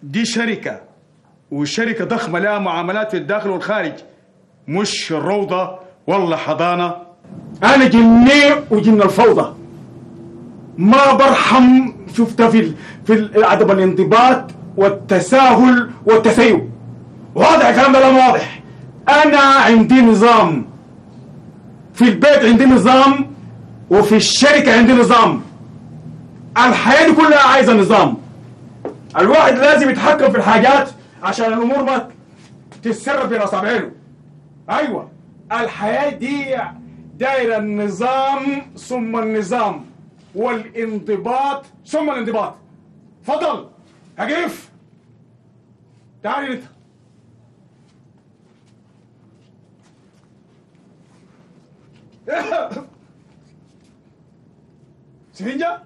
دي شركة، وشركة ضخمة لها معاملات في الداخل والخارج، مش الروضة ولا حضانة. أنا جني وجن الفوضى، ما برحم. شفتها في عدم الانضباط والتساهل والتسيب. واضح الكلام ده؟ لا واضح. أنا عندي نظام، في البيت عندي نظام، وفي الشركة عندي نظام. الحياة دي كلها عايزة نظام. الواحد لازم يتحكم في الحاجات عشان الأمور ما تتسرب بين أصابعينه. أيوة، الحياة دي دايرة النظام ثم النظام، والانضباط ثم الانضباط. فضل هجيف، تعالي انت. سفنجة،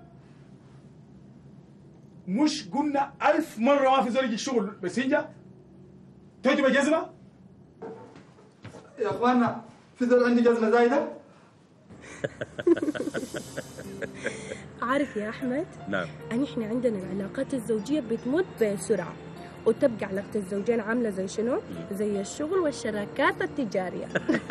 مش قلنا 1000 مرة ما في زول يجي الشغل بسفنجة؟ تجي بجزمة؟ يا اخوانا في زول عندي جزمة زايدة؟ عارف يا أحمد؟ نعم. احنا عندنا العلاقات الزوجية بتموت بسرعة، وتبقى علاقة الزوجين عاملة زي شنو؟ زي الشغل والشراكات التجارية.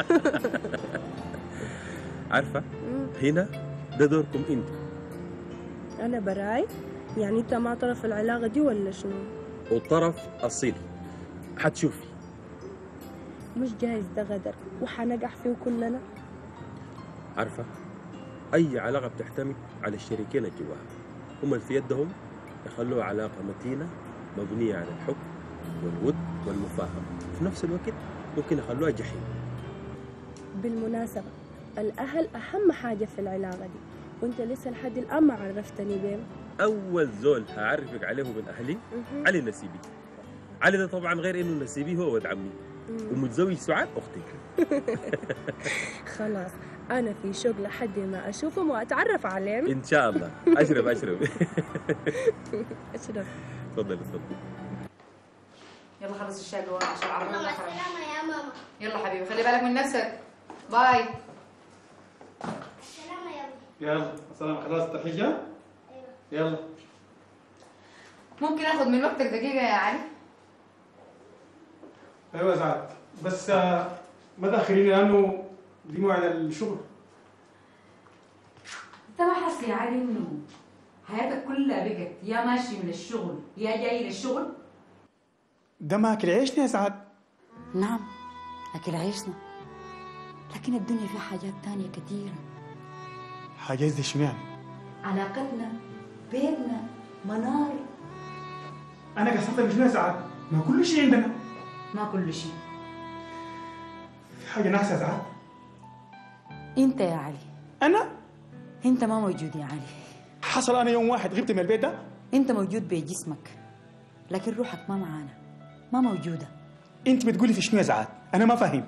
عارفة؟ هنا ده دوركم انتوا. أنا براي؟ يعني أنت مع طرف العلاقة دي ولا شنو؟ والطرف أصيل، حتشوفي. مش جايز ده غدر وحنجح فيه كلنا؟ عارفة؟ أي علاقة بتعتمد على الشريكين الجواها، هم اللي في يدهم يخلوها علاقة متينة مبنية على الحب والود والمفاهمة، في نفس الوقت ممكن يخلوها جحيم. بالمناسبة الأهل أهم حاجة في العلاقة دي، وأنت لسه لحد الآن ما عرفتني بهم. أول زول هعرفك عليه من أهلي علي النسيبي. علي ده طبعا غير إنه النسيبي هو ولد عمي، ومتزوج سعاد أختي. خلاص أنا في شغل لحد ما أشوفهم وأتعرف عليهم. إن شاء الله. أشرب أشرب. أشرف. تفضل تفضل. يلا خلص الشاي جوا عشان العربية ماما متأخرة. السلامة يا ماما. يلا حبيبي خلي بالك من نفسك. باي. السلامة يا ابوي. يلا السلام. خلاص تحية؟ ايوه. يلا. ممكن اخد من وقتك دقيقة يا علي؟ ايوه سعد، بس ما تاخريني لانه دي موعد الشغل. انت ما حاسس يا علي انه حياتك كلها بقت يا ماشي من الشغل يا جاي للشغل؟ ده ما اكل عيشنا يا سعد. نعم اكل عيشنا، لكن الدنيا فيها حاجات تانية كتيرة. حاجات زي شنو يعني؟ علاقتنا، بيتنا، منار. انا قصرت بشنو يا سعد؟ ما كل شيء عندنا. ما كل شيء. في حاجه ناقصه يا سعد؟ انت يا علي. انا؟ انت ما موجود يا علي. حصل انا يوم واحد غبت من البيت ده؟ انت موجود بجسمك لكن روحك ما معانا، ما موجودة. انت بتقولي في شنو يا سعد؟ انا ما فاهم.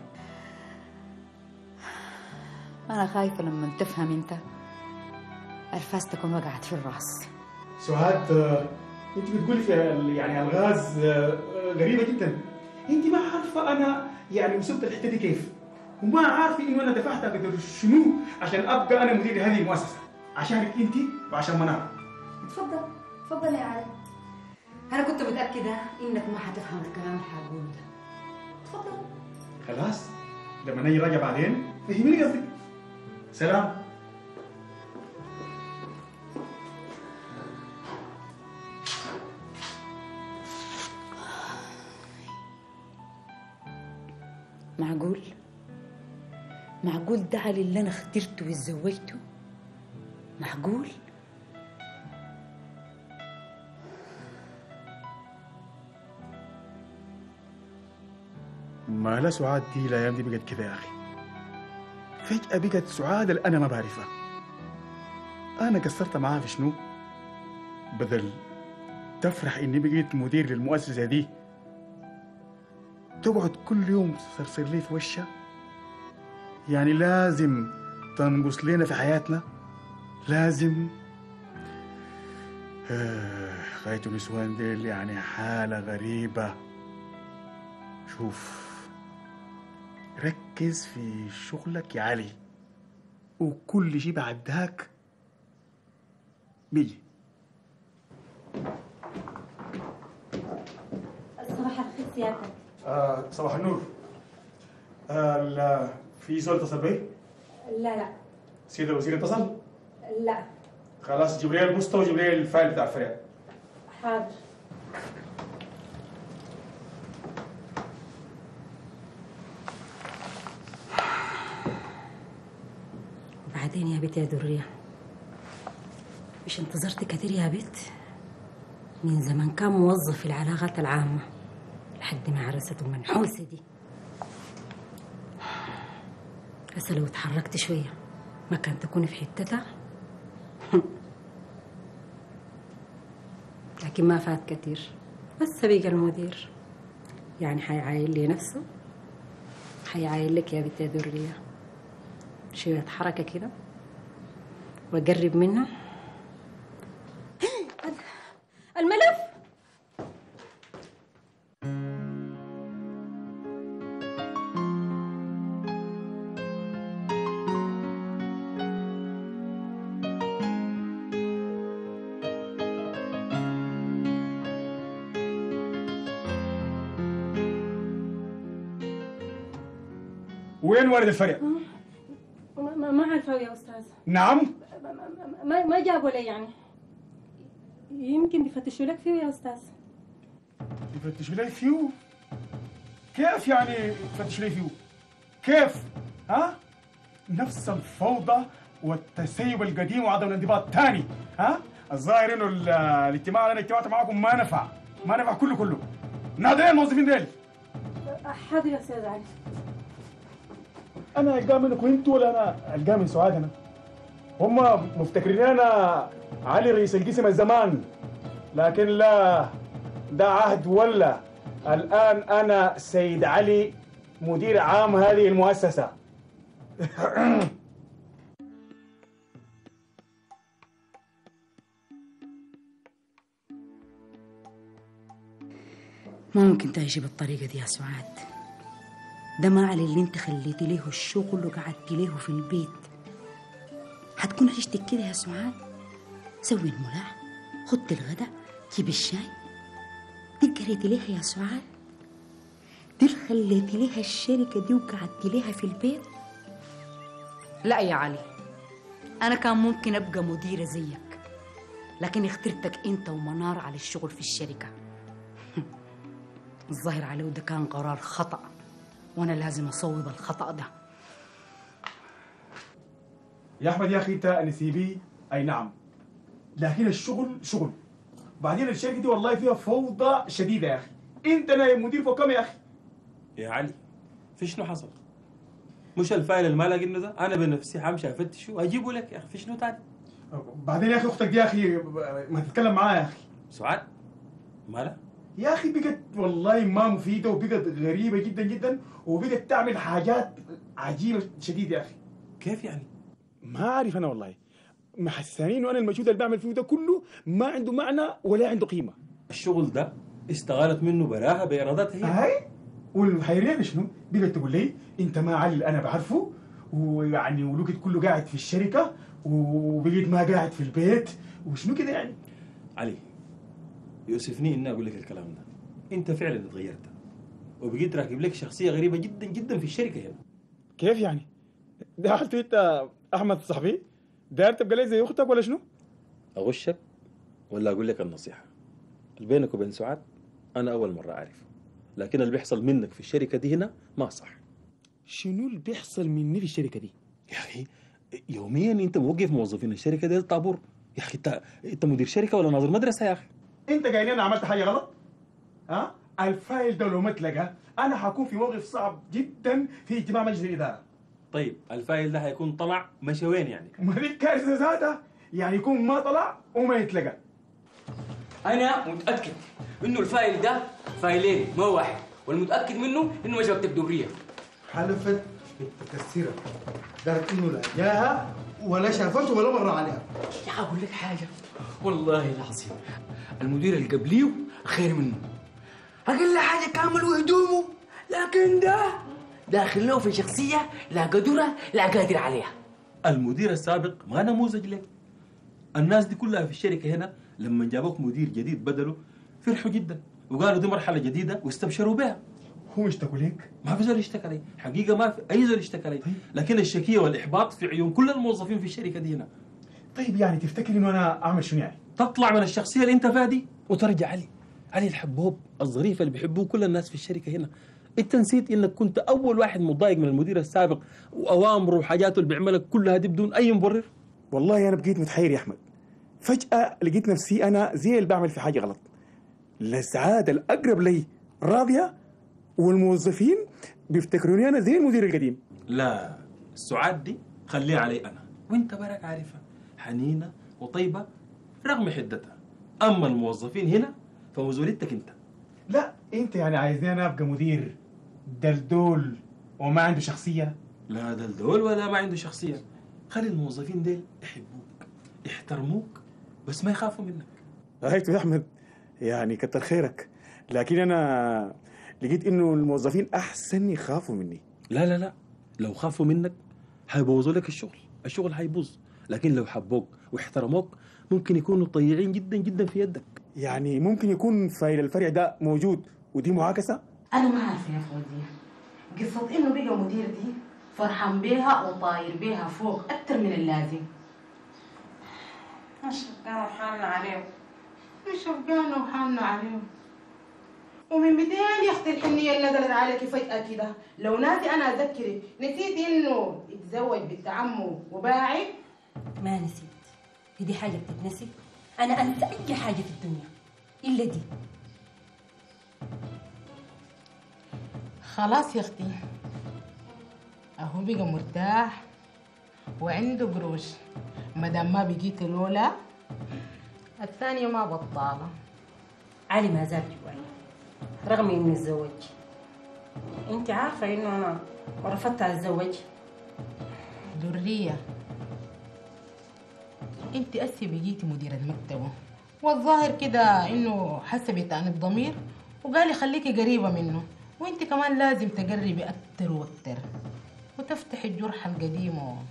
انا خايفة لما تفهم انت الفاس تكون وقعت في الراس. سعاد، انت بتقولي في يعني الغاز غريبه جدا. انت ما عارفه انا يعني وصلت الحته دي كيف، وما عارفه انه انا دفعت قدر شنو عشان ابقى انا مدير هذه المؤسسه، عشانك انت وعشان منار. اتفضل اتفضل يا علي. انا كنت متأكدة انك ما حتفهم الكلام اللي حقوله ده. اتفضل. خلاص لما نجي راجع بعدين فهميني قصدك. سلام. معقول ده علي اللي انا اخترته واتزوجته؟ معقول؟ ما لا سعاد دي الايام دي بقت كده يا اخي. فجأة بقت سعاد اللي انا ما بعرفها. انا قصرت معاها في شنو؟ بدل تفرح اني بقيت مدير للمؤسسة دي تقعد كل يوم تصرصر لي في وشها. يعني لازم تنقص لنا في حياتنا، لازم. غاية النسوان ديل يعني حالة غريبة. شوف، ركز في شغلك يا علي، وكل شيء بعد ذاك بيجي. صباح الخير سيادتك. صباح النور. في زول اتصل بي؟ لا سيد الوزير اتصل؟ لا. خلاص جيب لي البوسطه وجيب لي الفايل بتاع الفريق. حاضر. وبعدين يا بنت يا درية، مش انتظرت كتير يا بنت؟ من زمان كان موظف في العلاقات العامة لحد ما عرسته المنحوسة دي. هسه لو اتحركت شوية ما كان تكوني في حتتها. لكن ما فات كتير، بس بقى المدير يعني حيعاين لي نفسه، حيعاين لك يا بنت يا درية. شوية حركة كده وأقرب منه. الملف وين ولد الفريق؟ ما عارفة يا أستاذ. نعم؟ ما جابوا لي يعني. يمكن بيفتشوا لك فيه يا أستاذ. يفتشوا لي فيه؟ كيف يعني يفتشوا لي فيه؟ كيف؟ ها؟ نفس الفوضى والتسيب القديم وعدم الانضباط الثاني، ها؟ الظاهر انه الاجتماع اللي انا اجتمعت معكم ما نفع كله. نادين الموظفين ديل. حاضر يا أستاذ علي. انا القاه منكم انتوا ولا انا القاه من سعاد؟ انا هم مفتكرين انا علي رئيس القسم الزمان، لكن لا، ده عهد ولا. الان انا سيد علي مدير عام هذه المؤسسه. ممكن تعيشي بالطريقة دي يا سعاد؟ ده ما على اللي انت خليتي له الشغل وقعدتي له في البيت. هتكون عيشتك كده يا سعاد؟ سوي الملاح، خدي الغداء، جيبي الشاي. دي قريتي ليها يا سعاد؟ دي خليتي ليها الشركة دي وقعدتي ليها في البيت؟ لا يا علي، أنا كان ممكن أبقى مديرة زيك، لكن اخترتك أنت ومنار على الشغل في الشركة. الظاهر عليه ده كان قرار خطأ، وأنا لازم أصوب الخطأ ده. يا احمد يا اخي انت نسيبي، اي نعم، لكن الشغل شغل. بعدين الشركه دي والله فيها فوضى شديده يا اخي. انت نايب مدير فوق كم يا اخي؟ يا علي في شنو حصل؟ مش الفايل اللي ما لاقينه ده انا بنفسي حمشي افتشه واجيبه لك يا اخي. في شنو تاني؟ بعدين يا اخي اختك دي يا اخي ما تتكلم معاها يا اخي. سعاد مالها؟ يا اخي بقت والله ما مفيده، وبقت غريبه جدا جدا، وبقت تعمل حاجات عجيبه شديده يا اخي. كيف يعني؟ ما عارف انا والله، محسانين انه انا المجهود اللي بعمل فيه ده كله ما عنده معنى ولا عنده قيمه. الشغل ده استغالت منه براها بارادتها هي. هاي والحيرين شنو؟ بقت تقول لي انت ما علي اللي انا بعرفه، ويعني ولقيت كله قاعد في الشركه وبقيت ما قاعد في البيت وشنو كده يعني. علي يؤسفني اني اقول لك الكلام ده، انت فعلا اتغيرت وبقيت راكب لك شخصيه غريبه جدا جدا في الشركه هنا. كيف يعني؟ دخلت انت احمد صاحبي داير تبقى لي زي اختك ولا شنو؟ اغشك ولا اقول لك النصيحه؟ اللي بينك وبين سعاد انا اول مره اعرفه، لكن اللي بيحصل منك في الشركه دي هنا ما صح. شنو اللي بيحصل مني في الشركه دي؟ يا اخي يوميا انت موقف موظفين الشركه دي الطابور. يا اخي انت مدير شركه ولا ناظر مدرسه يا اخي؟ انت قايل انا عملت حاجه غلط؟ ها؟ الفايل ده لو ما اتلقى انا حكون في موقف صعب جدا في اجتماع مجلس الاداره. طيب الفايل ده هيكون طلع مشى وين يعني؟ ما دي الكارثه ذاتها، يعني يكون ما طلع وما يتلقى. أنا متأكد إنه الفايل ده فايلين ما واحد، والمتأكد منه إنه مش مكتب دورية. حلفت بالتكسيرة، قالت إنه لا جاها ولا شافته ولا مر عليها. يا أقول لك حاجة والله العظيم، المدير اللي قبليه خير منه، أقل حاجة كامل هدومه، لكن ده داخل له في شخصية لا قدرة لا قادر عليها. المدير السابق ما نموذج لك. الناس دي كلها في الشركه هنا لما جابوك مدير جديد بدله فرحوا جدا، وقالوا دي مرحله جديده واستبشروا بها. هو اشتكوا ليك؟ ما في زول اشتكى لي، حقيقه ما في اي زول اشتكى لي، لكن الشكيه والاحباط في عيون كل الموظفين في الشركه دي هنا. طيب يعني تفتكر انه انا اعمل شنو يعني؟ تطلع من الشخصيه اللي انت فيها دي وترجع علي الحبوب الظريف اللي بيحبوه كل الناس في الشركه هنا. انت نسيت انك كنت اول واحد متضايق من المدير السابق واوامره وحاجاته اللي بيعملها كلها دي بدون اي مبرر. والله انا بقيت متحير يا احمد، فجاه لقيت نفسي انا زي اللي بعمل في حاجه غلط. السعاده الاقرب لي راضيه والموظفين بيفتكروني انا زي المدير القديم. لا، السعاد دي خليها علي انا، وانت برك عارفها حنينه وطيبه رغم حدتها. اما الموظفين هنا فمسؤوليتك انت. لا انت يعني عايزني انا ابقى مدير دلدول وما عنده شخصيه؟ لا دلدول ولا ما عنده شخصيه، خلي الموظفين ديل يحبوك يحترموك بس ما يخافوا منك. رايت يا احمد، يعني كتر خيرك، لكن انا لقيت انه الموظفين احسن يخافوا مني. لا لو خافوا منك هيبوظوا لك الشغل هيبوظ، لكن لو حبوك واحترموك ممكن يكونوا طيعين جدا جدا في يدك. يعني ممكن يكون فايل الفرع ده موجود ودي معاكسه؟ انا ما عارفه يا فوزيه، قصه انه بقى مدير دي فرحان بيها وطاير بيها فوق اكتر من اللازم. شفقانه وحالنا عليهم، مش شفقانه وحالنا عليهم. ومن متين يا اختي الحنيه اللي نزلت عليك فجاه كده؟ لو ناسي انا اذكرك، نسيت انه يتزوج بنت عمه وباعد؟ ما نسيت، هي دي حاجة بتتنسي؟ أنا أنسى أي حاجة في الدنيا إلا دي. خلاص يا اختي، اهو بقى مرتاح وعنده قروش، مادام ما بقيت الاولى الثانيه ما بطاله. علي ما زال جواي رغم إني اتزوج. انت عارفه انه انا ورفضت أتزوج. دريه، انت اسي بقيتي مديره مكتبه، والظاهر كده انه حس بتأنيب الضمير وقال يخليكي قريبه منه، وانت كمان لازم تقربي اكتر واكتر وتفتحي الجرح القديم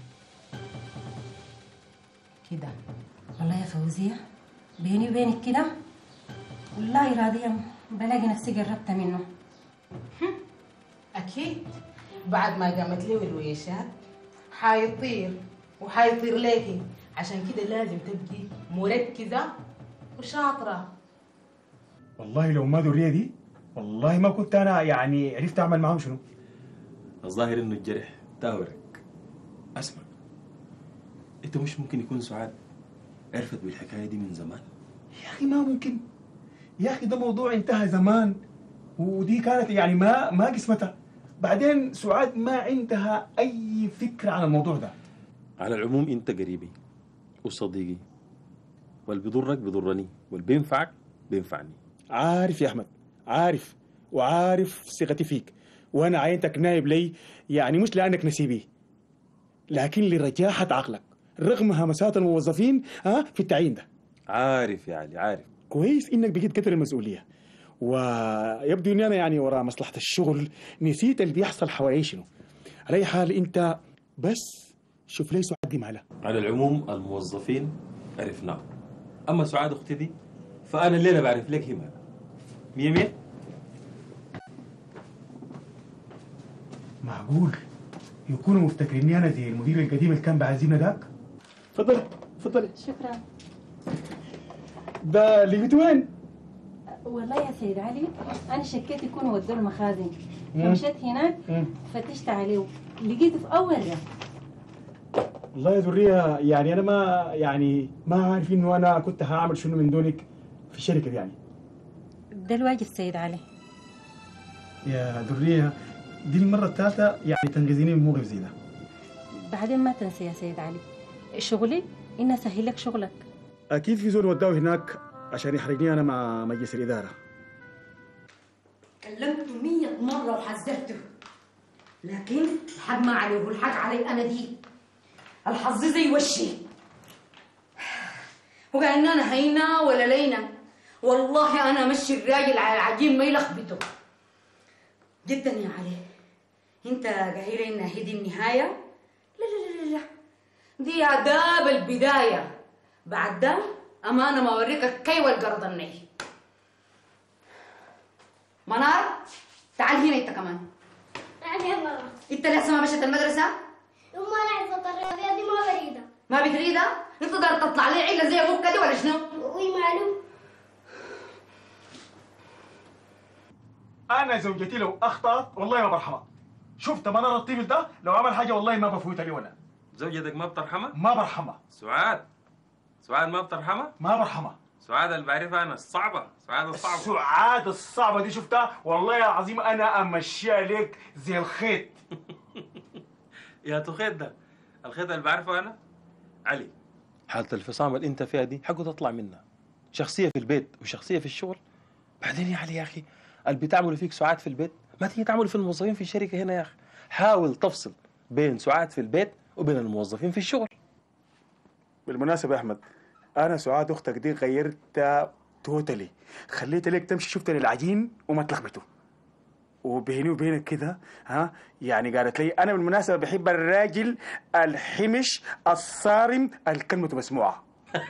كده. والله يا فوزية بيني وبينك كده والله راضية بلاقي نفسي قربت منه. اكيد بعد ما قامت له الويشات حيطير وحيطير ليكي، عشان كده لازم تبقي مركزه وشاطره. والله لو ما دريه دي والله ما كنت انا يعني عرفت اعمل معاهم شنو. الظاهر انه الجرح تاورك. اسمع، انت مش ممكن يكون سعاد عرفت بالحكايه دي من زمان؟ يا اخي ما ممكن يا اخي، ده موضوع انتهى زمان، ودي كانت يعني ما قسمتها. بعدين سعاد ما عندها اي فكره عن الموضوع ده. على العموم انت قريبي وصديقي، واللي بيضرك بيضرني واللي بينفعك بينفعني. عارف يا احمد، عارف وعارف ثقتي فيك، وانا عينتك نايب لي، يعني مش لانك نسيبي لكن لرجاحه عقلك رغم همسات الموظفين في التعيين ده. عارف يا علي، عارف كويس انك بقيت كتر المسؤوليه، ويبدو اني انا يعني وراء مصلحه الشغل نسيت اللي بيحصل حوالي شنو. على اي حال انت بس شوف لي سعاد دي مالها. على العموم الموظفين عرفناه، اما سعاد اختي دي فانا الليله بعرف لك هي مالها. 100 معقول يكونوا مفتكريني انا زي المدير القديم اللي كان بعزينا داك؟ تفضلي. شكرا. ده لقيته وين؟ والله يا سيد علي أنا شكيت يكونوا ودوا المخازن، فمشيت هناك فتشت عليه لقيته في أول رف. والله يا ذرية يعني أنا ما عارف إنه أنا كنت هعمل شنو من دونك في الشركة دي يعني. ده الواجب سيد علي. يا ذرية دي المرة الثالثة يعني تنقذيني من موقف زي ده. بعدين ما تنسى يا سيد علي شغلي إن أسهل لك شغلك. أكيد في زول وداه هناك عشان يحرجني أنا مع مجلس الإدارة. كلمته 100 مرة وحذرته، لكن الحق ما عليه والحق علي أنا دي. الحظ زي وشي، وقال إن أنا هينا ولا لينا. والله أنا مشي الراجل على العجين ما يلخبطه. جدا يا علي، أنت قايل إن هي دي النهاية؟ لا لا لا لا، دي آداب البداية. بعد ده أمانة ما أوريك الكي والقرضني. منار تعال هنا انت كمان. نعم يا ماما. انت لسه ما مشيت المدرسه؟ يما انا حصة الرياضيات دي ما بريدة. ما بتريدها؟ انت تقدر تطلع لي عيله زي ابوك كده ولا شنو؟ وماله؟ انا زوجتي لو اخطات والله ما برحمها. شفت منار الطفل ده لو عمل حاجه والله ما بفوتها لي ولا. زوجتك ما بترحمها؟ ما برحمها. سعاد ما بترحمها؟ ما برحمها. سعاد اللي بعرفها انا الصعبه، سعاد الصعبه. سعاد الصعبه دي شفتها والله العظيم انا امشيها ليك زي الخيط. يا تخيط ده الخيط اللي بعرفه انا علي. حالة الفصام اللي انت فيها دي حقه تطلع منها. شخصيه في البيت وشخصيه في الشغل. بعدين يا علي يا اخي اللي بتعملوا فيك سعاد في البيت ما تيجي تعملوا في الموظفين في الشركه هنا يا اخي. حاول تفصل بين سعاد في البيت وبين الموظفين في الشغل. بالمناسبه يا احمد، انا سعاد اختك دي غيرتها توتالي، خليت لك تمشي شفتني العجين وما تلخبطوا. وبيني وبينك كده يعني قالت لي انا بالمناسبه بحب الراجل الحمش الصارم الكلمه مسموعه.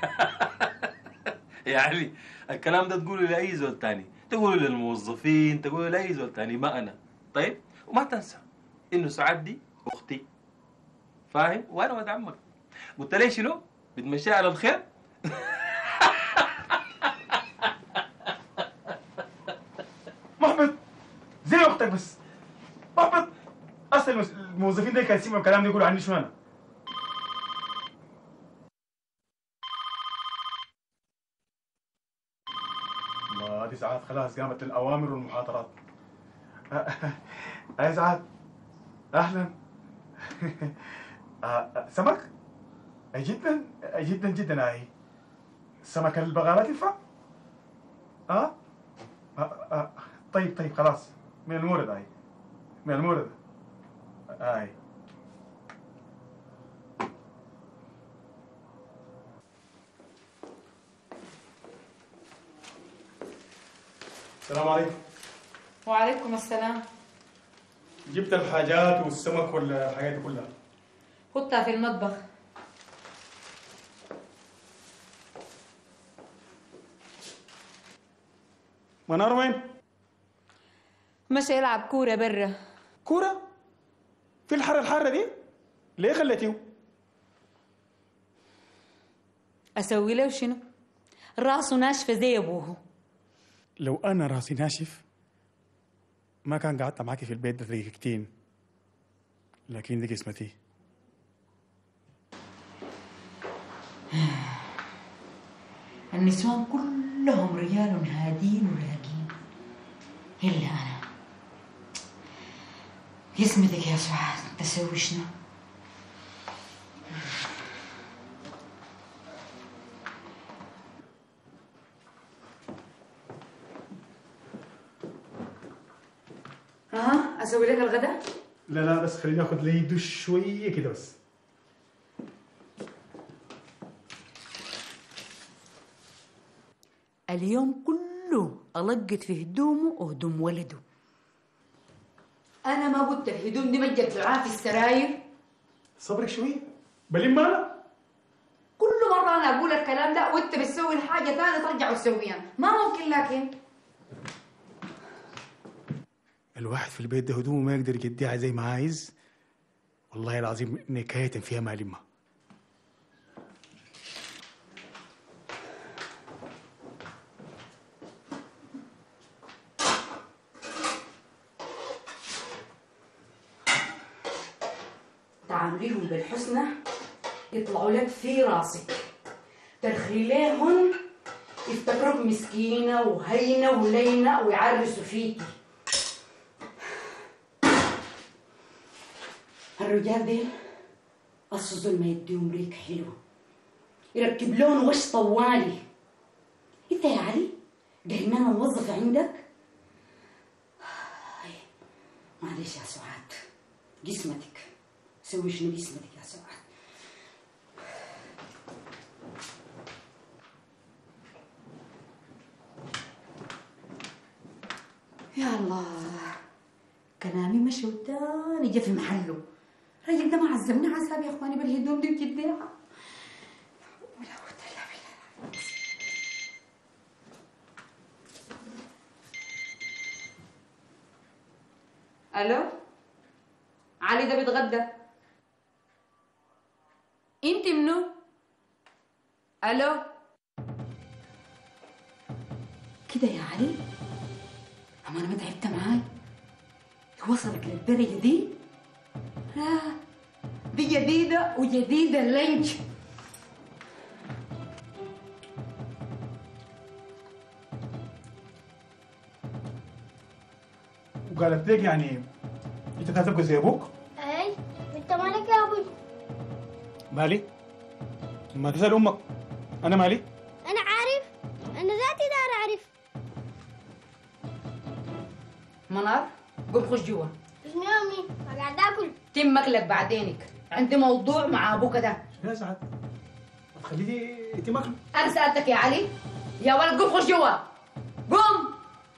يا علي الكلام ده تقوله لاي زول تاني، تقوله للموظفين، تقوله لاي زول تاني ما انا. طيب وما تنسى انه سعاد دي اختي، فاهم؟ وانا ولد عمك. قلت لي شنو؟ بتمشيها على الخير؟ محمد زي اختك بس. محمد اصل الموظفين ده كان يسمعوا الكلام ده يقولوا عني شنو انا. الله دي ساعات خلاص قامت الاوامر والمحاضرات. يا سعاد اهلا. سمك؟ جدا جدا جدا. هاي سمك البغالات ينفع؟ طيب خلاص من المورد. هاي من المورد. هاي السلام عليكم. وعليكم السلام. جبت الحاجات والسمك والحاجات دي كلها. حطها في المطبخ. منار وين؟ مشى يلعب كورة برا. كورة؟ في الحارة دي؟ ليه خليتيه؟ أسوي له شنو؟ راسه ناشفة زي أبوه. لو أنا راسي ناشف ما كان قعدت معاكي في البيت دقيقتين، لكن دي قسمتي. النسوان كلهم رجال هادين وراقين إلا أنا. قسمتك يا سعاد تسوي شنو؟ أسوي لك الغداء؟ لا بس خليني اخذ لي دش شويه كده بس. اليوم كله ألقت في هدومه وهدوم ولده. أنا ما قلت الهدوم دي متجمعة في السراير؟ صبرك شويه بلم انا. كل مرة أنا أقول الكلام ده وأنت بتسوي الحاجة ثانية ترجع تسويها، ما ممكن. لكن الواحد في البيت ده هدومه ما يقدر يجديها زي ما عايز، والله العظيم نكاية فيها ما لمها. تعامليهم بالحسنى يطلعوا لك في راسك، ترخيليهم يفتكروك مسكينة وهينة ولينة ويعرسوا فيكي. الرجال ديل الصزول ما يديهم ريك حلو، يركب لون وش طوالي. انت يا علي قايل انا موظفة عندك؟ معلش يا سعاد، جسمتك سوي شنو جسمتك يا سعاد. يا الله، كلامي مشي والتاني جا في محله. الراجل ده ما عذبني عذاب يا اخواني بالهدوم دي بجديها. ولا قوة الا بالله. الو علي ده بيتغدى. انت منو؟ الو كده يا علي؟ اما انا ما تعبت معاي وصلك للدرجه دي؟ لا دي جديده وجديده اللنج. وقالت لك يعني انت هتبقى زي ابوك؟ اي انت مالك يا ابوي؟ مالي؟ ما تسأل امك انا مالي؟ انا عارف، انا ذاتي دار اعرف. منار قوم خش جوا. اسمي امي، ما قاعد اكل. تم مقلك بعدينك، عندي موضوع مع ابوك ده. يا سعد ما تخليه يتم اكله. انا سالتك يا علي يا ولد قوم خش جوا. قوم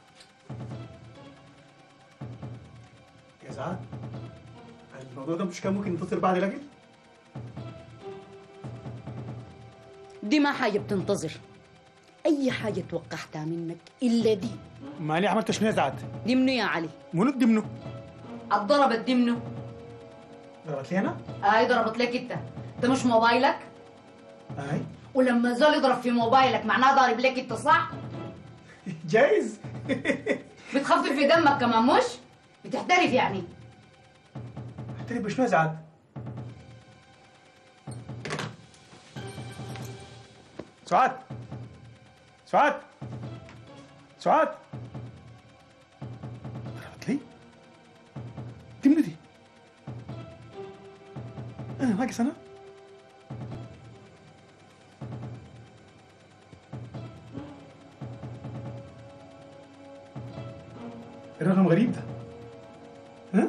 يا سعد الموضوع ده مش كان ممكن ينتصر بعد الاكل؟ دي ما حاجه بتنتظر، اي حاجه توقعتها منك الا دي. ماني عملت شنو يا سعد؟ دي منو يا علي؟ منو دي منو؟ اتضربت دي منو؟ ضربت لي انا؟ اي ضربت لك انت، ده مش موبايلك؟ اي ولما زول يضرب في موبايلك معناه ضارب لك انت صح؟ جايز. بتخفف في دمك كمان مش؟ بتحترف يعني. احترف بشنو يا سعد؟ سعاد سعاد سعاد ضربت لي؟ دي منو دي؟ انا ناقص انا؟ الرقم غريب ده. ها؟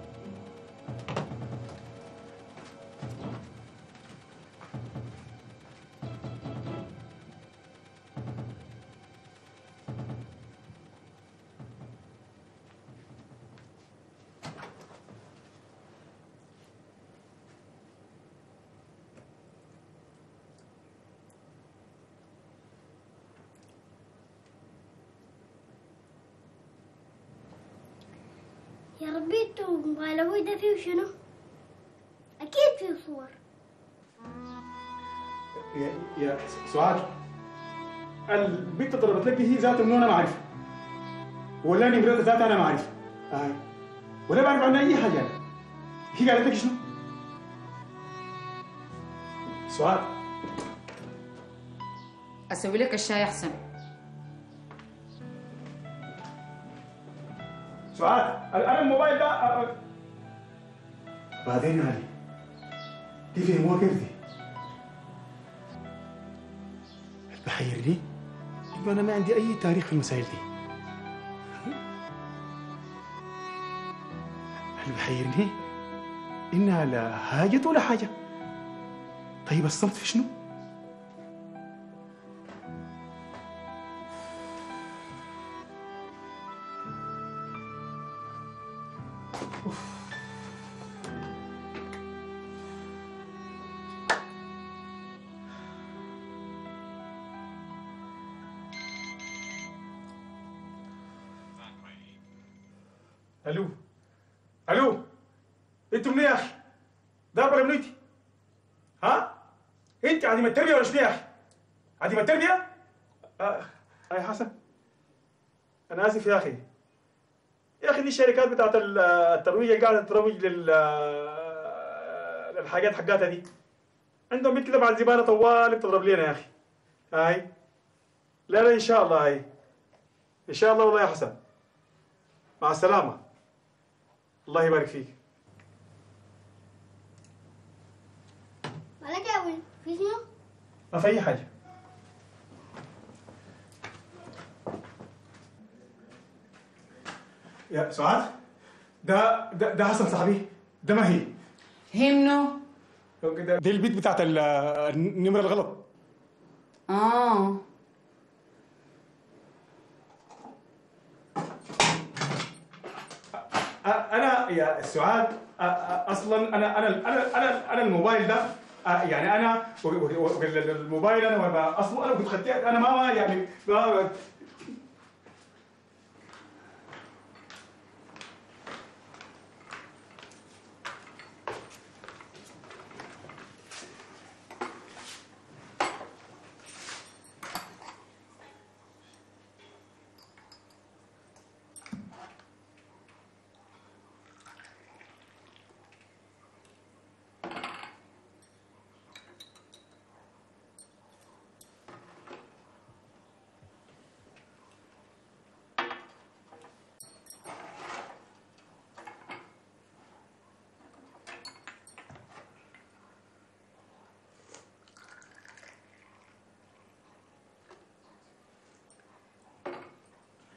يا ربي انتو موبايل ابوي ده فيه شنو؟ اكيد فيه صور. يا سعاد البنت ضربت لك دي هي ذاتها منو انا ما اعرفها ولا نمرتها ذاتها انا ما اعرفها ولا بعرف عنها اي حاجه أنا. هي قالت لك شنو؟ سعاد اسوي لك الشاي احسن. سعاد انا الموبايل ده بعدين علي دي فهموها كيف دي؟ بحيرني انه انا ما عندي اي تاريخ في المسائل دي. اللي بحيرني انها لا هاجت ولا حاجه. طيب الصمت في شنو؟ الو الو انتوا منين يا اخي؟ ضرب ولا منيتي؟ ها؟ انت عديمة التربية ولا شنو يا اخي؟ عديمة التربية؟ يا حسن انا اسف يا اخي. يا اخي دي الشركات بتاعت الترويج اللي قاعده تروج للحاجات حقاتها دي عندهم بنت كده مع الزباله طوال بتضرب لنا يا اخي. هاي لا لا ان شاء الله. هاي ان شاء الله والله يا حسن. مع السلامه. الله يبارك فيك. مالك يا ابوي؟ في شنو؟ ما في اي حاجه. يا سعاد ده حسن صاحبي. ده ما هي منو؟ دي البيت بتاعت النمره الغلط. انا يا سعاد اصلا انا الموبايل ده يعني انا الموبايل انا اصلا انا كنت خدته انا ما يعني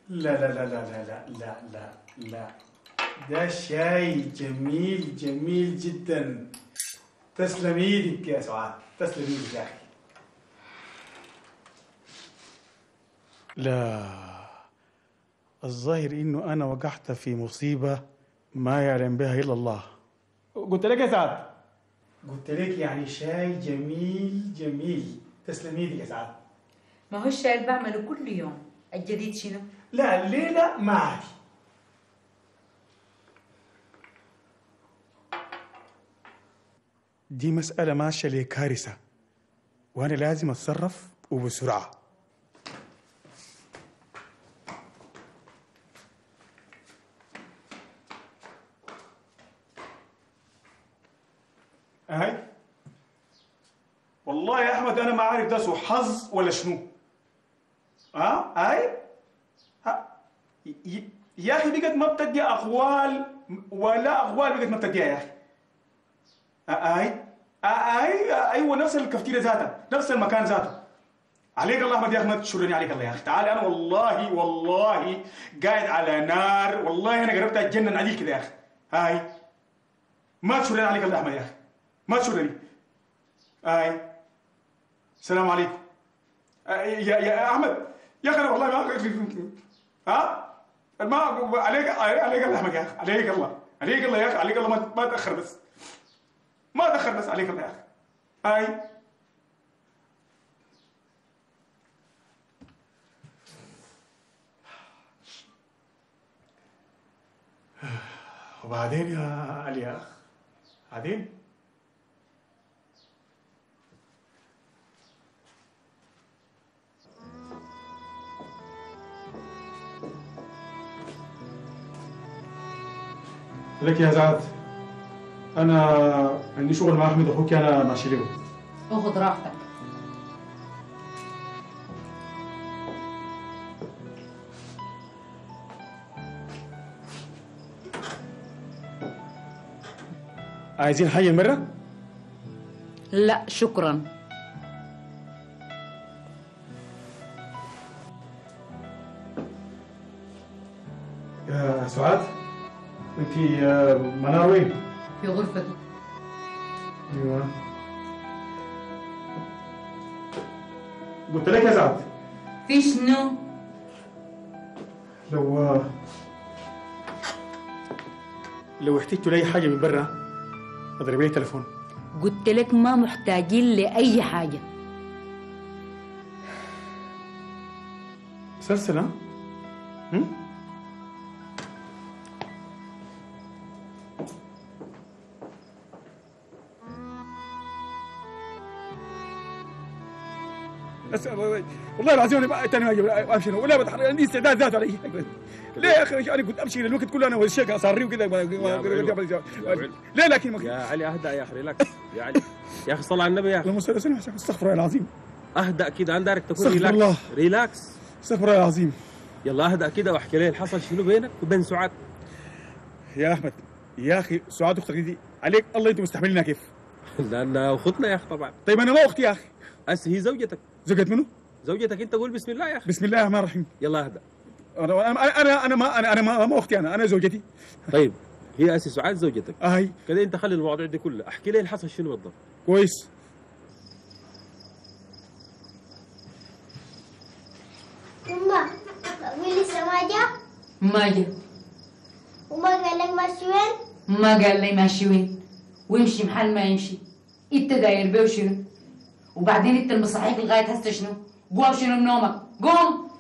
لا لا لا لا لا لا لا لا، ده شاي جميل جميل جدا. تسلم ايدك يا سعاد، تسلم ايدك يا اخي. لا، الظاهر انه انا وقعت في مصيبه ما يعلم بها الا الله. قلت لك يا سعاد، قلت لك يعني شاي جميل جميل. تسلم ايدك يا سعاد. ما هو الشاي اللي بعمله كل يوم، الجديد شنو؟ لا الليله ما عادي. دي مسألة ماشية لكارثة، وأنا لازم أتصرف وبسرعة. هاي والله يا أحمد أنا ما عارف ده سوء حظ ولا شنو. هاي يا أخي بقت ما بتدي أقوال ولا أقوال، بقت ما بتديها يا أخي. ايوه نفس الكفتيرة ذاتها، نفس المكان ذاته. عليك الله احمد يا اخي، ما تشرني عليك الله يا اخي. تعال انا والله قاعد على نار، والله انا قربت اتجنن عليك كده يا اخي. هاي ما تشرني عليك الله احمد يا اخي، ما تشرني. هاي السلام عليكم. يا احمد يا اخي، انا والله ما ما عليك الله احمد يا اخي، عليك الله يا اخي، عليك الله ما تاخر بس، ما تاخر بس، عليك الله يا اخي. هاي وبعدين يا علي يا اخ، بعدين لك يا سعاد، أنا عندي شغل مع أحمد أخوك، أنا ماشي له. اخذ راحتك. عايزين حاجة مرة؟ لا شكرا. يا سعاد، أنت منار وين؟ في غرفته. ايوه قلت لك يا سعد. في شنو؟ لو احتجتوا لاي حاجه من برا اضرب لي تليفون. قلت لك ما محتاجين لاي حاجه. سلسله والله العظيم انا بقى تاني ما امشي ولا بتحرك، عندي استعداد ذاته علي. ليه يا اخي انا كنت امشي الوقت كله انا والشيخ اصاري وكذا. ليه لكن يا علي اهدأ يا اخي، ريلاكس يا علي يا اخي، صل على النبي يا اخي. اللهم صل وسلم. استغفر الله العظيم. اهدأ كده، انا دارك تكون استغفر الله. ريلاكس. استغفر الله العظيم. يلا اهدأ كده واحكي لي الحصل شنو بينك وبين سعاد. يا احمد يا اخي، سعاد اختك دي عليك الله، انتم مستحملينها كيف؟ لان اختنا يا اخي طبعا. طيب انا ما اختي يا اخي. هي زوجتك. زوجة منو؟ زوجتك انت، قول بسم الله يا اخي. بسم الله الرحمن الرحيم. يلا اهدأ. انا ما اختي، انا زوجتي. طيب هي اسي سعاد زوجتك. هاي كده انت خلي المواضيع دي كلها، احكي لي الحصل شنو بالضبط. كويس. أمه أبوي لسه ما جاء؟ ما جاء. وما قال لك ماشي وين؟ ما قال لي ماشي وين، ويمشي محل ما يمشي. انت داير بيه وشنو؟ وبعدين انت المصحيك لغايه هسه شنو؟ قوم شنو بنومك؟ قوم.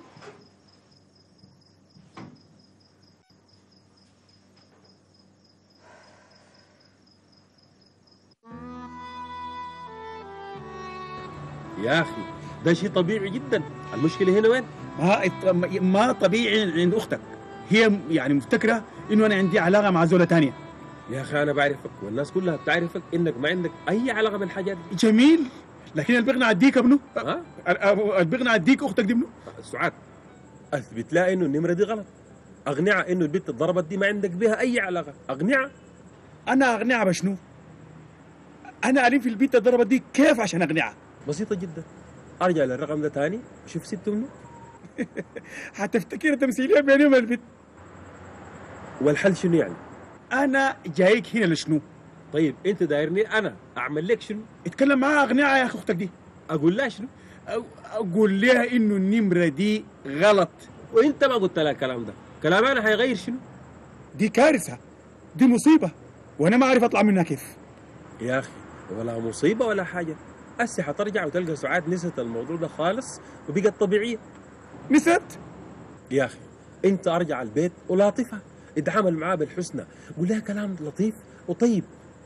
يا اخي ده شيء طبيعي جدا، المشكله هنا وين؟ ما طبيعي عند اختك، هي يعني مفتكره انه انا عندي علاقه مع زوله ثانيه. يا اخي انا بعرفك والناس كلها بتعرفك انك ما عندك اي علاقه بالحاجات دي. جميل، لكن البغنى اديك ابنه. ها؟ البغنى اديك اختك دي ابنه. سعاد اثبت لها انه النمره دي غلط، اقنعها انه البنت اتضربت دي ما عندك بها اي علاقه، اقنعها. انا اقنعها بشنو؟ انا الين في البنت اتضربت دي كيف عشان اقنعها؟ بسيطه جدا، ارجع للرقم ده ثاني، شوف ست منه. هتفتكر تمثيليه بيني وبين البنت. والحل شنو يعني؟ انا جايك هنا لشنو؟ طيب انت دايرني انا اعمل لك شنو؟ اتكلم معاها اقنعها يا اخي اختك دي. اقول لها شنو؟ اقول لها انه النمره دي غلط. وانت ما قلت لها الكلام ده، كلام انا هيغير شنو؟ دي كارثه، دي مصيبه، وانا ما اعرف اطلع منها كيف. يا اخي ولا مصيبه ولا حاجه، هسه حترجع وتلقى سعاد نسيت الموضوع ده خالص وبقت طبيعيه. نسيت؟ يا اخي انت ارجع البيت ولاطفها، اتعامل معاه بالحسنى، قول لها كلام لطيف وطيب.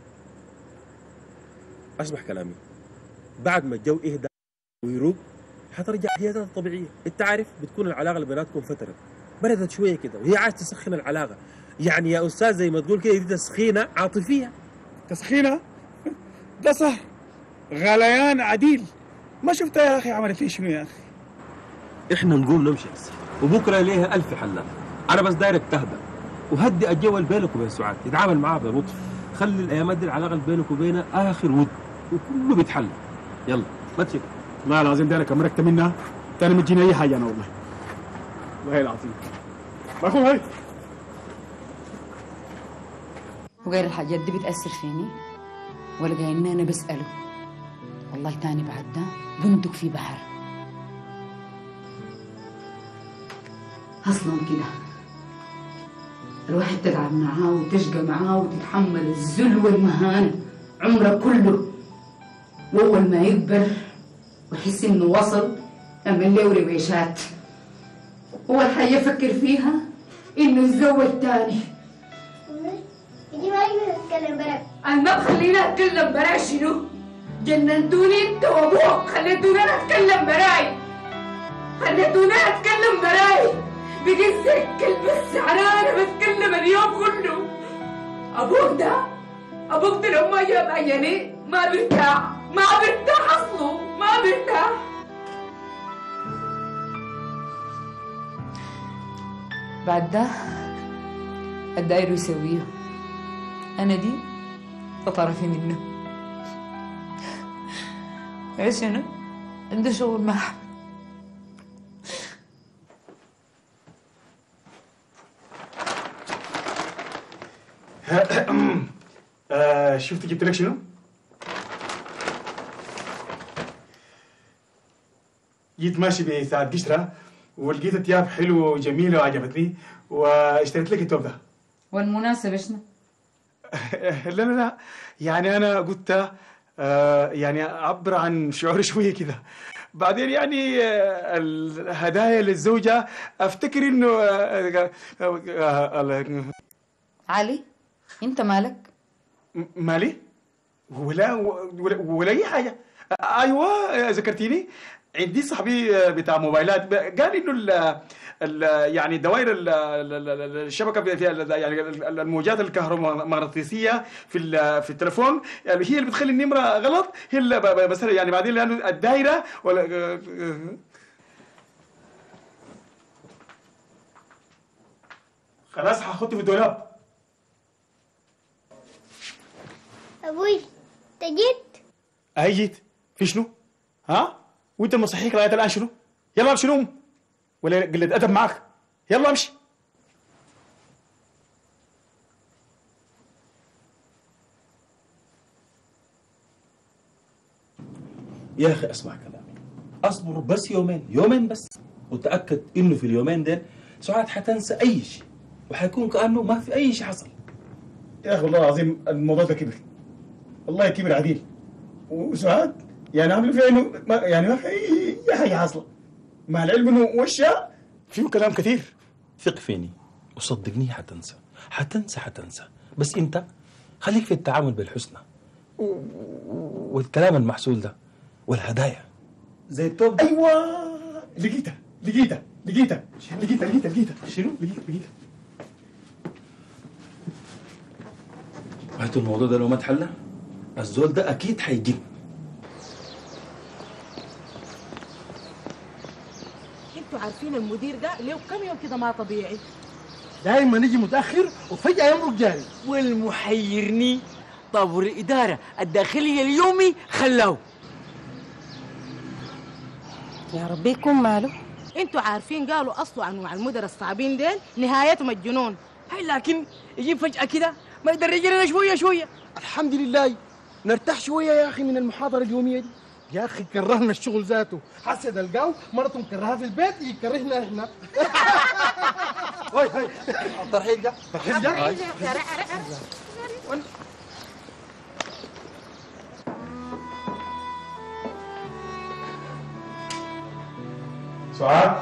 اسمع كلامي، بعد ما الجو اهدى ويروق حترجع حياتها الطبيعيه. انت عارف بتكون العلاقه اللي بيناتكم فتره بردت شويه كده وهي عايز تسخن العلاقه، يعني يا استاذ زي ما تقول كده دي تسخينه عاطفيه. تسخينه؟ ده صح، غليان عديل. ما شفتها يا اخي عملت لي شنو يا اخي؟ احنا نقوم نمشي هسه وبكره ليها ألف حلال. انا بس دايرك تهدى وهدي الجو اللي بينك وبين سعاد، تتعامل معاه بلطف، خلي الايامات دي العلاقه اللي بينك وبينها اخر ود وكله بيتحل. يلا ما تشك. لا العظيم دايرك امركت منها تاني متجيني اي حاجه انا والله. والله العظيم. باخو هاي. وغير الحاجات دي بتأثر فيني ولا جايني انا بسأله؟ والله تاني بعد ده بندق في بحر. اصلا كده الواحد تتعب معاه وتشقى معاه وتتحمل الذل والمهانة عمره كله، واول ما يكبر ويحس انه وصل يعمل له رويشات، اول حاجة يفكر فيها انه يتزوج تاني. دي ما يقدر تتكلم براك. أنا ما بخليني أتكلم براي شنو؟ جننتوني أنت وأبوك، خليتوني أنا أتكلم براي، خليتوني أنا أتكلم براي، بقيت زي الكلب السعرانة بتكلم اليوم كله. أبوك ده لو ما جاب عيني ما برتاح أصله ما برتاح. بعد ده الداير يسويه، أنا دي طرفي منه. عيش أنا عنده شغل مع أحمد. شفت جبت لك شنو؟ جيت ماشي بساعة قشرة ولقيت ثياب حلوة وجميلة وعجبتني واشتريت لك الثوب ده. والمناسبة شنو؟ لا يعني أنا قلت يعني أعبر عن شعوري شوية كده. بعدين يعني الهدايا للزوجة أفتكر إنه علي أنت مالك؟ مالي؟ ولا أي حاجة. أيوة ذكرتيني، عندي صاحبي بتاع موبايلات قال إنه يعني دوائر الشبكه في يعني الموجات الكهرومغناطيسيه في التليفون يعني هي اللي بتخلي النمره غلط، هي اللي بس يعني بعدين لانه الدايره ولا خلاص هحطه في الدولاب. ابوي انت جيت؟ اي جيت. في شنو؟ ها؟ وانت المصحيك لغايه الان شنو؟ يلا امشي نوم ولا قلة أدب معك؟ يلا امشي. يا أخي اسمع كلامي، أصبر بس يومين بس، وتأكد إنه في اليومين دول سعاد حتنسى أي شيء وحيكون كأنه ما في أي شيء حصل. يا أخي والله العظيم الموضوع ده كبر، والله كبر عديل، وسعاد يعني عامل فيها إنه ما في أي حاجة حاصلة، مع العلم إنه وشها فيه كلام كثير. ثق فيني وصدقني حتنسى، بس انت خليك في التعامل بالحسنى والكلام المحسول ده والهدايا زي التوب. ايوه لقيتها شنو؟ لقيتها وهاتوا الموضوع ده لو ما اتحل الزول ده اكيد حيجن. انتوا عارفين المدير ده له كم يوم كده ما طبيعي، دايما يجي متاخر وفجاه يمرق جاري. والمحيرني طابور الاداره الداخليه اليومي خلاه. يا ربي يكون ماله. انتوا عارفين قالوا اصله انواع المدر الصعبين ديل نهايتهم الجنون. هاي لكن يجيب فجأة كده ما يدرج لنا شوية شوية. الحمد لله نرتاح شويه يا اخي من المحاضره اليوميه دي. يا اخي كرهنا الشغل ذاته، حسد القاو مرته مكرهها في البيت يكرهنا احنا. هاي الترحيل ده الترحيل ده سعاد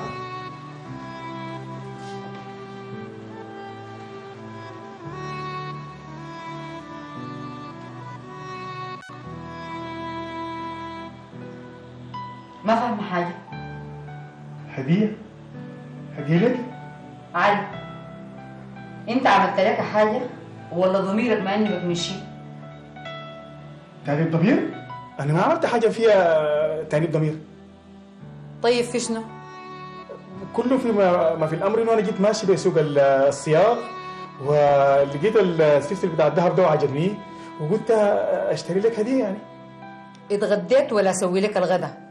ما فاهمة حاجة. هدية لك؟ علي انت عملت لك حاجة ولا ضميرك ما انك مشي؟ تأنيب ضمير؟ أنا ما عملت حاجة فيها تأنيب ضمير. طيب في شنو؟ كله في ما في الأمر إنه أنا جيت ماشي بسوق السياق ولقيت السلسل بتاع الذهب ده وعجبني وقلت أشتري لك هدية يعني. اتغديت ولا أسوي لك الغدا؟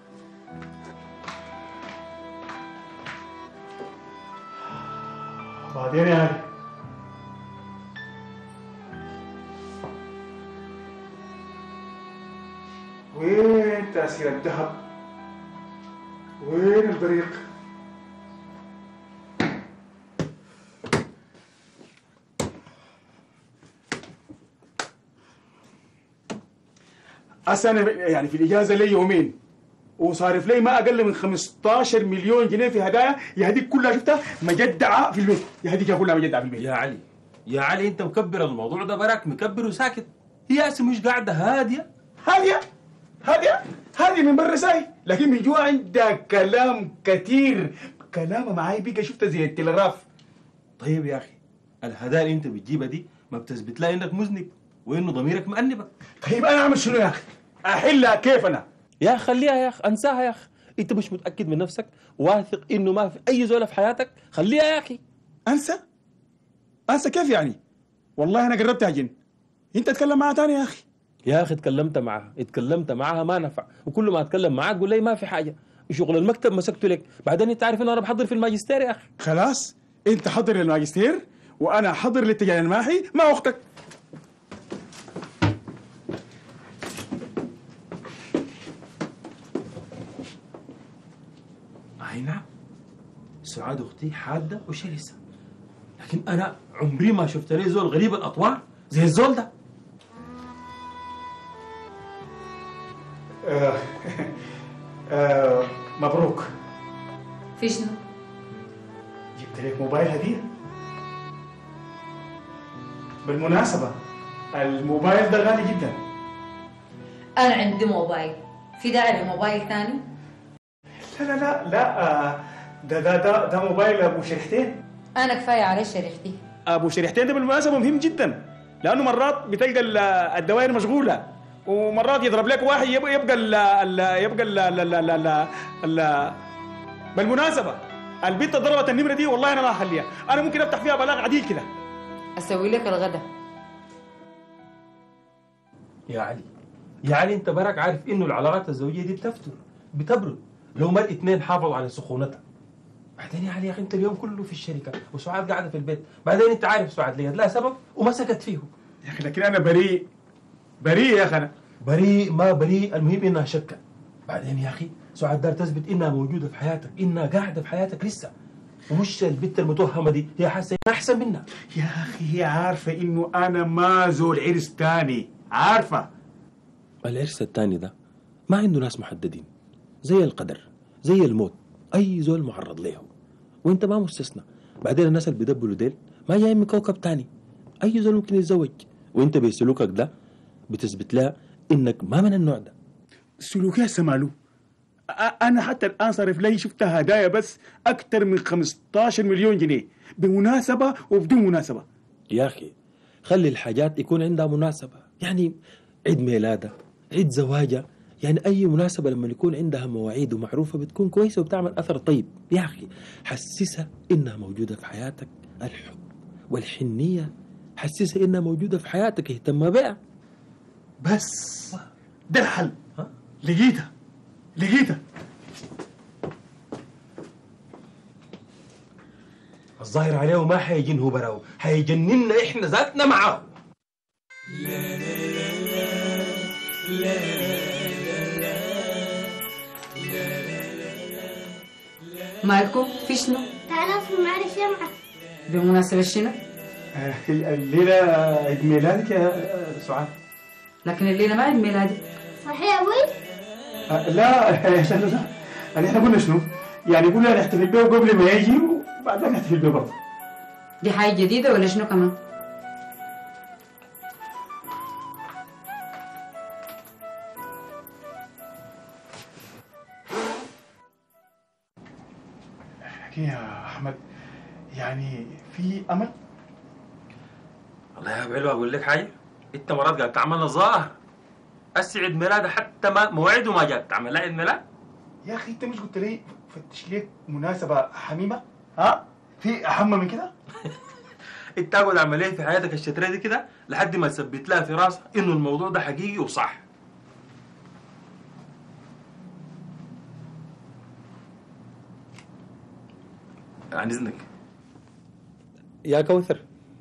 بعدين يعني وين تأثير الذهب؟ وين البريق؟ أنا يعني في الإجازة لي يومين وصارف لي ما أقل من 15 مليون جنيه في هدايا، يا هديك كلها شفتها مجدعة في البيت، يا هديك كلها مجدعة في البيت. يا علي أنت مكبر الموضوع ده براك مكبر وساكت. هي أسي مش قاعدة هادية هذه من برا ساي، لكن من جوا عندها كلام كتير، كلامها معاي بقى شفتها زي التلغراف. طيب يا أخي الهدايا اللي أنت بتجيبها دي ما بتثبت لها إنك مذنب وإنه ضميرك مأنبك. طيب أنا أعمل شنو يا أخي؟ أحلها كيف أنا؟ يا أخي خليها يا أخي، أنساها يا أخي. أنت مش متأكد من نفسك؟ واثق إنه ما في أي زولة في حياتك؟ خليها يا أخي. أنسى كيف يعني؟ والله أنا قربت أجن. أنت تكلم معها تاني يا أخي. يا أخي اتكلمت معها ما نفع، وكل ما أتكلم معاك قول لي ما في حاجة، شغل المكتب مسكته لك، بعدين أنت عارف إنه أنا بحضر في الماجستير يا أخي. خلاص أنت حضر للماجستير وأنا حضر للتجارة الماحي مع أختك. أي نعم، سعاد أختي حادة وشرسة، لكن أنا عمري ما شفت لي زول غريب الأطوار زي الزول ده. مبروك. في شنو؟ جبت لك موبايل هدية. بالمناسبة الموبايل ده غالي جدا. أنا عندي موبايل، في داعي لموبايل ثاني؟ لا ده موبايل أبو شريحتين. أنا كفاية على شريحتي. أبو شريحتين ده بالمناسبة مهم جدا، لأنه مرات بتلقى الدوائر مشغولة ومرات يضرب لك واحد يبقى ال بالمناسبة البنت ضربت النمرة دي والله أنا ما أخليها، أنا ممكن أفتح فيها بلاغ عديل كده. أسوي لك الغدا. يا علي أنت براك عارف إنه العلاقات الزوجية دي بتبرد لو ما الاثنين حافظوا على سخونتها. بعدين يا علي يا أخي أنت اليوم كله في الشركة وسعاد قاعدة في البيت، بعدين أنت عارف سعاد لقت لها سبب ومسكت فيه. يا أخي لكن أنا بريء يا أخي، أنا بريء ما بريء، المهم إنها شكة. بعدين يا أخي سعاد دار تثبت إنها موجودة في حياتك، إنها قاعدة في حياتك لسه، ومش البت المتوهمة دي هي حاسة إنها أحسن منها. يا أخي هي عارفة إنه أنا ما زول عرس تاني، عارفة. العرس التاني ده ما عنده ناس محددين، زي القدر زي الموت، أي زول معرض له وإنت ما مستثنى. بعدين الناس اللي بيدبلوا ديل ما جايين من كوكب تاني، أي زول ممكن يتزوج، وإنت بسلوكك ده بتثبت لها إنك ما من النوع ده. سلوكي سمالو، أنا حتى الآن صارف لي شفتها هدايا بس أكثر من 15 مليون جنيه بمناسبة وبدون مناسبة. يا أخي خلي الحاجات يكون عندها مناسبة، يعني عيد ميلادها، عيد زواجها، يعني أي مناسبة لما يكون عندها مواعيد ومعروفة بتكون كويسة وبتعمل أثر طيب. يا أخي حسسها إنها موجودة في حياتك، الحب والحنية، حسسها إنها موجودة في حياتك، اهتم بها بس. ده الحل. لقيتها الظاهر عليه ما حيجن هو براو، حيجننا احنا ذاتنا معاه. مالكم في شنو؟ تعال افهم معنا الجامعة. بمناسبة شنو؟ الليلة عيد ميلادك يا سعاد. لكن الليلة ما عيد ميلادي. صحيح يا ابوي؟ لا لا لا لا، يعني احنا قلنا شنو؟ يعني قلنا نحتفل به قبل ما يجي وبعدين نحتفل به برضه. دي حاجة جديدة ولا شنو كمان؟ يا احمد يعني في امل؟ والله يا ابو علو اقول لك حاجه، انت مرات قاعد تعمل ظاهر اسعد ميلاد حتى ما موعده ما جات تعمل لها عيد ميلاد. يا اخي انت مش قلت لي فتش ليك مناسبه حميمه؟ ها؟ في اهم من كده؟ انت اقعد اعمل ايه في حياتك الشتريه دي كده لحد ما تثبت لها في راسها انه الموضوع ده حقيقي وصح. عن اذنك يا كوثر.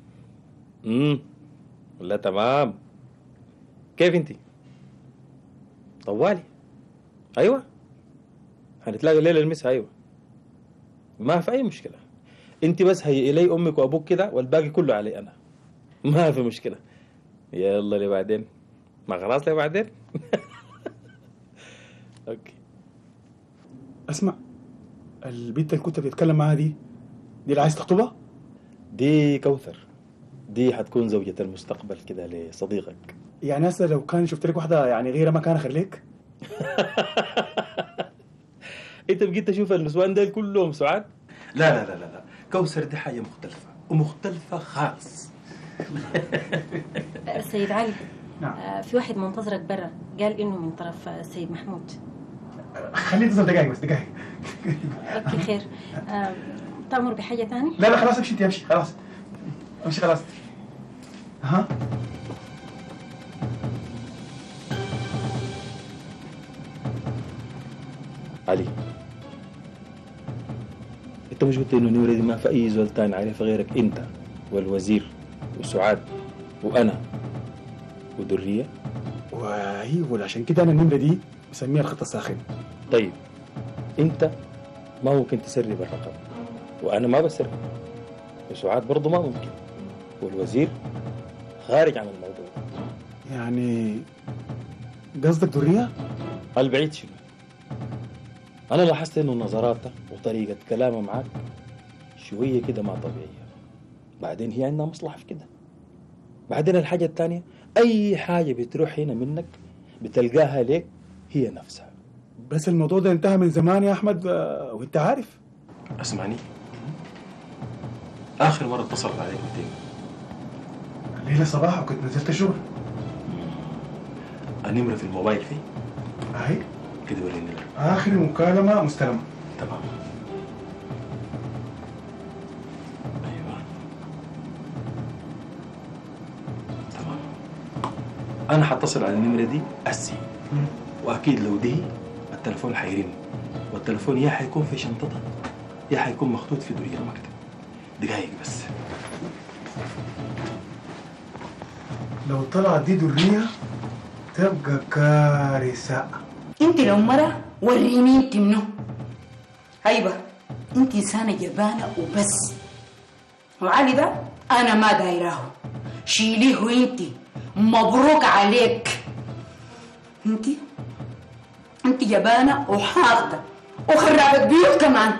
لا تمام. كيف انت؟ طوالي. ايوه هنتلاقى الليله المسا. ايوه ما في اي مشكله، انت بس هي الي امك وابوك كده والباقي كله علي انا، ما في مشكله. يلا لبعدين، ما خلاص لبعدين. اوكي. اسمع، البنت اللي كنت بتتكلم معاها دي اللي عايز تخطبها؟ دي كوثر، دي حتكون زوجة المستقبل كده لصديقك. يعني هسه لو كان شفت لك واحدة يعني غيرها ما كان خليك؟ انت بقيت تشوف النسوان ديل كلهم سعاد؟ لا لا لا لا، كوثر دي حاجة مختلفة ومختلفة خالص. سيد علي. نعم. في واحد منتظرك برا، قال انه من طرف السيد محمود. خليه ينتظر دقايق بس دقايق. اوكي خير. تأمر بحاجة ثانية؟ لا لا خلاص امشي انت، امشي خلاص. امشي خلاص. ها؟ علي، انت مش قلت انه نوري دي ما في اي زول تاني عارف غيرك انت والوزير وسعاد وانا ودرية؟ وايوه عشان كده انا النمرة دي مسميها الخط الساخن. طيب انت ما ممكن تسرب الرقم وانا ما بسرب، وسعاد برضه ما ممكن، والوزير خارج عن الموضوع. يعني قصدك درية؟ البعيد شنو؟ انا لاحظت انه نظراتها وطريقة كلامها معاك شوية كده ما طبيعية، بعدين هي عندها مصلحة في كده. بعدين الحاجة الثانية، اي حاجة بتروح هنا منك بتلقاها ليك هي نفسها. بس الموضوع ده انتهى من زمان يا احمد، وانت عارف. اسمعني، اخر مرة اتصلت عليك متى؟ الليلة صباح وكنت نزلت شغل. النمرة في الموبايل فيه؟ اهي كده وريني. اخر مكالمة مستلمة. تمام. ايوه تمام. انا حتصل على النمرة دي اسي، واكيد لو دي التلفون حيرن، والتلفون يا حيكون في شنطتها يا حيكون مخطوط في درية المكتب. دقايق بس. لو طلعت دي درية تبقى كارثة. انت لو مرة وريني انت منو. ايوه انت انسانة جبانة وبس، وعلي ده انا ما دايراه، شيليه انت. مبروك عليك. انت جبانة وحاقدة وخرابة بيوت كمان.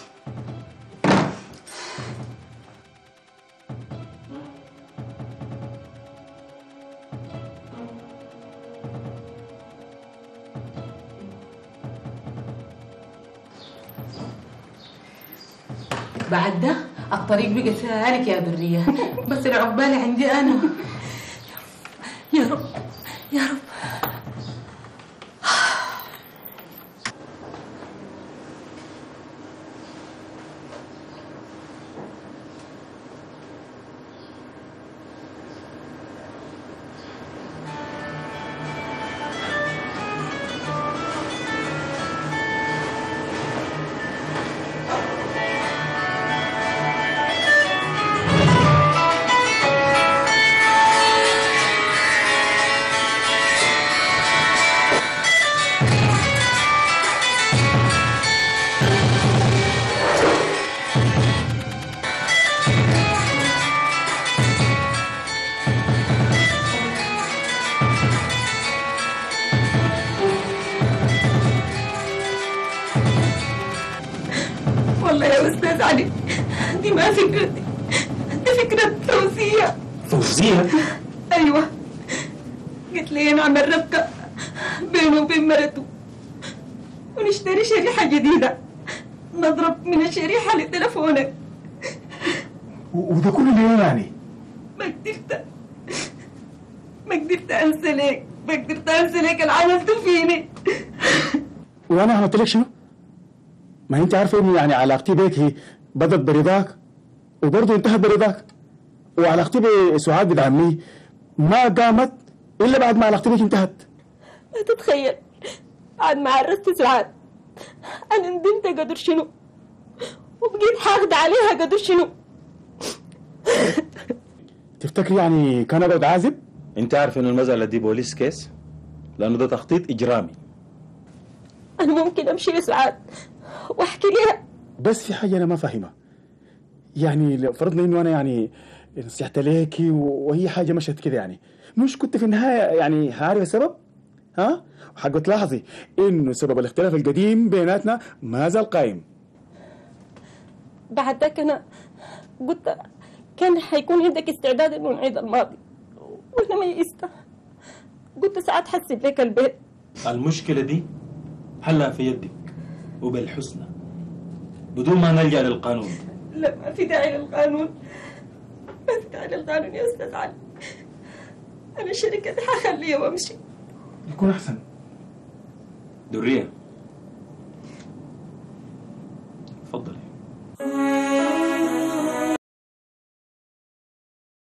بعد ده الطريق بقى سالك يا درية، بس العقبال عندي أنا. يا رب يا رب. والله يا أستاذ علي دي ما فكرتي، دي فكرة فوزية. فوزية؟ أيوة، قلت لي نعمل ربكة بينه وبين مرته ونشتري شريحة جديدة، نضرب من الشريحة لتلفونك. وده كله ليه يعني؟ ما قدرت أنسى ليك، ما قدرت أنسى ليك اللي عملته فيني. وانا عملت لك شنو؟ ما انت عارفه اني يعني علاقتي بيك هي بدت برضاك وبرضه انتهت برضاك، وعلاقتي بسعاد بنت عمي ما قامت الا بعد ما علاقتي بيك انتهت. لا تتخيل بعد ما عرست سعاد انا ندمت قدر شنو، وبقيت حاقد عليها قدر شنو. تفتكري يعني كان اقعد عازب؟ انت عارف انه المسألة دي بوليس كيس، لانه ده تخطيط اجرامي. انا ممكن امشي لسعاد واحكي لها، بس في حاجه انا ما فاهمها. يعني لو فرضنا انه انا يعني نصيحت ليكي وهي حاجه مشت كده، يعني مش كنت في النهايه يعني هعرف السبب؟ ها؟ وحق تلاحظي انه سبب الاختلاف القديم بيناتنا ما زال قايم. بعد ذاك انا قلت كان حيكون عندك استعداد انه نعيد الماضي، وانا ما يئست. قلت ساعات حسب لك البيت. المشكلة دي حلها في يدك وبالحسنى بدون ما نلجأ للقانون. لا ما في داعي للقانون، ما في داعي للقانون يا استاذ علي. انا الشركة دي حخليها وامشي. يكون احسن. درية تفضلي.